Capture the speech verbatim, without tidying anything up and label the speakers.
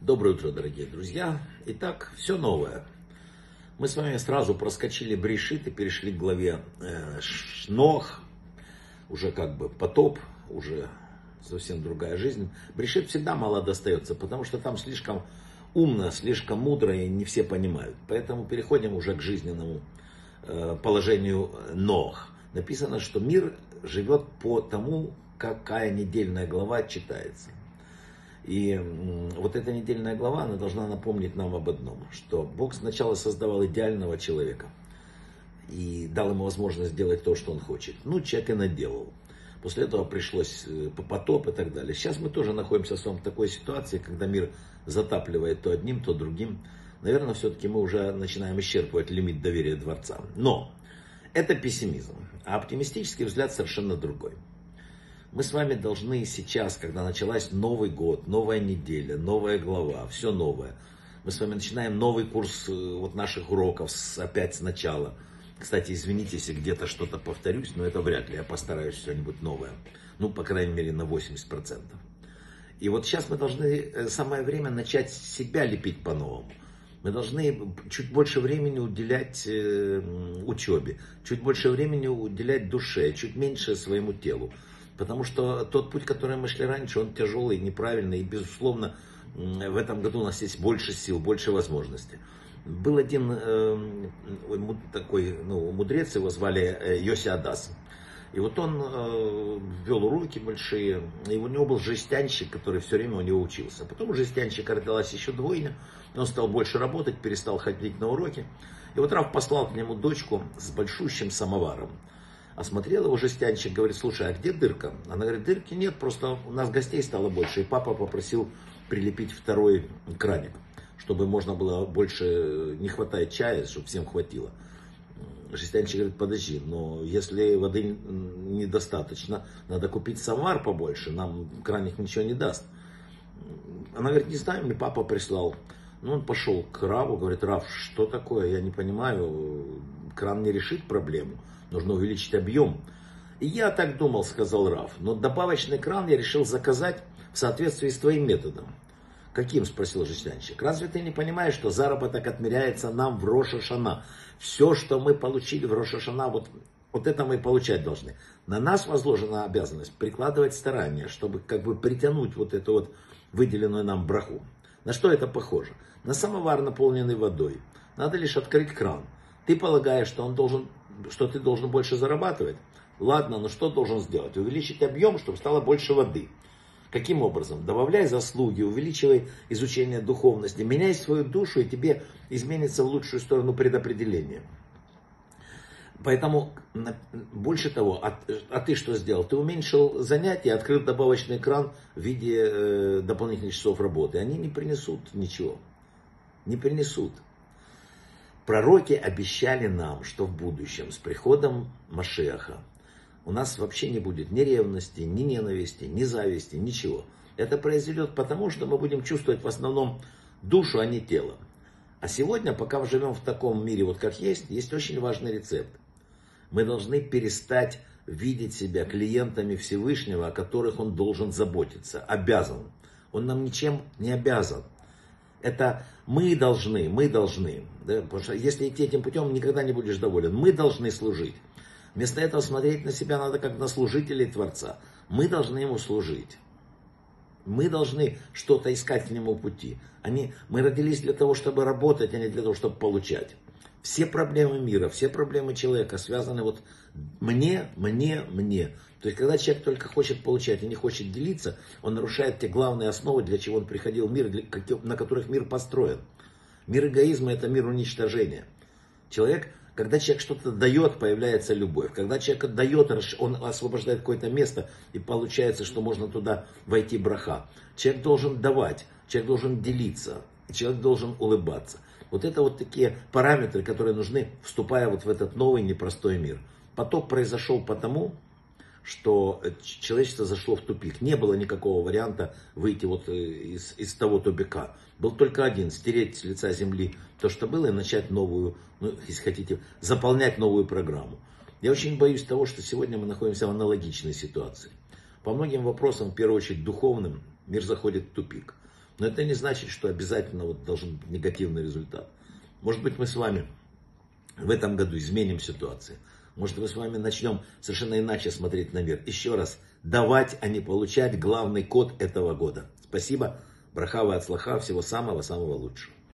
Speaker 1: Доброе утро, дорогие друзья. Итак, все новое. Мы с вами сразу проскочили Брешит и перешли к главе э, Нох. Уже как бы потоп, уже совсем другая жизнь. Брешит всегда мало достается, потому что там слишком умно, слишком мудро и не все понимают. Поэтому переходим уже к жизненному э, положению Нох. Написано, что мир живет по тому, какая недельная глава читается. И вот эта недельная глава, она должна напомнить нам об одном, что Бог сначала создавал идеального человека и дал ему возможность делать то, что он хочет. Ну, человек и наделал. После этого пришлось потоп и так далее. Сейчас мы тоже находимся с вами в такой ситуации, когда мир затапливает то одним, то другим. Наверное, все-таки мы уже начинаем исчерпывать лимит доверия Дворца. Но это пессимизм, а оптимистический взгляд совершенно другой. Мы с вами должны сейчас, когда началась Новый год, новая неделя, новая глава, все новое. Мы с вами начинаем новый курс вот наших уроков с, опять сначала. Кстати, извините, если где-то что-то повторюсь, но это вряд ли. Я постараюсь что-нибудь новое. Ну, по крайней мере, на восемьдесят процентов. И вот сейчас мы должны, самое время начать себя лепить по-новому. Мы должны чуть больше времени уделять э, учебе, чуть больше времени уделять душе, чуть меньше своему телу. Потому что тот путь, который мы шли раньше, он тяжелый, неправильный. И, безусловно, в этом году у нас есть больше сил, больше возможностей. Был один э, такой ну, мудрец, его звали э, Йоси Адас. И вот он э, вел уроки большие. И у него был жестянщик, который все время у него учился. Потом у жестянщика родилась еще двойня. Он стал больше работать, перестал ходить на уроки. И вот Рав послал к нему дочку с большущим самоваром. Осмотрел его жестянщик, говорит: слушай, а где дырка? Она говорит: дырки нет, просто у нас гостей стало больше. И папа попросил прилепить второй краник, чтобы можно было больше, не хватает чая, чтобы всем хватило. Жестянщик говорит: подожди, но если воды недостаточно, надо купить самовар побольше, нам краник ничего не даст. Она говорит: не знаю, мне папа прислал. Ну, он пошел к Раву, говорит: Рав, что такое, я не понимаю, кран не решит проблему. Нужно увеличить объем. И я так думал, сказал Рав. Но добавочный кран я решил заказать в соответствии с твоим методом. Каким? Спросил жестянщик. Разве ты не понимаешь, что заработок отмеряется нам в Рош ха-Шана? Все, что мы получили в Рош ха-Шана, вот, вот это мы получать должны. На нас возложена обязанность прикладывать старания, чтобы как бы притянуть вот эту вот выделенную нам браху. На что это похоже? На самовар, наполненный водой. Надо лишь открыть кран. Ты полагаешь, что он должен... что ты должен больше зарабатывать? Ладно, но что должен сделать? Увеличить объем, чтобы стало больше воды. Каким образом? Добавляй заслуги, увеличивай изучение духовности, меняй свою душу, и тебе изменится в лучшую сторону предопределение. Поэтому, больше того, а, а ты что сделал? Ты уменьшил занятия, открыл добавочный экран в виде э, дополнительных часов работы. Они не принесут ничего. Не принесут. Пророки обещали нам, что в будущем с приходом Машиаха у нас вообще не будет ни ревности, ни ненависти, ни зависти, ничего. Это произойдет потому, что мы будем чувствовать в основном душу, а не тело. А сегодня, пока мы живем в таком мире, вот как есть, есть очень важный рецепт. Мы должны перестать видеть себя клиентами Всевышнего, о которых он должен заботиться, обязан. Он нам ничем не обязан. Это мы должны, мы должны. Да? Потому что если идти этим путем, никогда не будешь доволен. Мы должны служить. Вместо этого смотреть на себя надо как на служителей Творца. Мы должны ему служить. Мы должны что-то искать к нему пути. Они, мы родились для того, чтобы работать, а не для того, чтобы получать. Все проблемы мира, все проблемы человека связаны вот мне, мне, мне. То есть, когда человек только хочет получать и не хочет делиться, он нарушает те главные основы, для чего он приходил в мир, на которых мир построен. Мир эгоизма – это мир уничтожения. Человек, когда человек что-то дает, появляется любовь. Когда человек отдает, он освобождает какое-то место, и получается, что можно туда войти браха. Человек должен давать, человек должен делиться, человек должен улыбаться. Вот это вот такие параметры, которые нужны, вступая вот в этот новый непростой мир. Потоп произошел потому, что человечество зашло в тупик. Не было никакого варианта выйти вот из, из того тупика. Был только один: стереть с лица земли то, что было, и начать новую, ну, если хотите, заполнять новую программу. Я очень боюсь того, что сегодня мы находимся в аналогичной ситуации. По многим вопросам, в первую очередь духовным, мир заходит в тупик. Но это не значит, что обязательно вот должен быть негативный результат. Может быть, мы с вами в этом году изменим ситуацию. Может, мы с вами начнем совершенно иначе смотреть на мир. Еще раз, давать, а не получать — главный код этого года. Спасибо. Браха ва ацлаха. Всего самого-самого лучшего.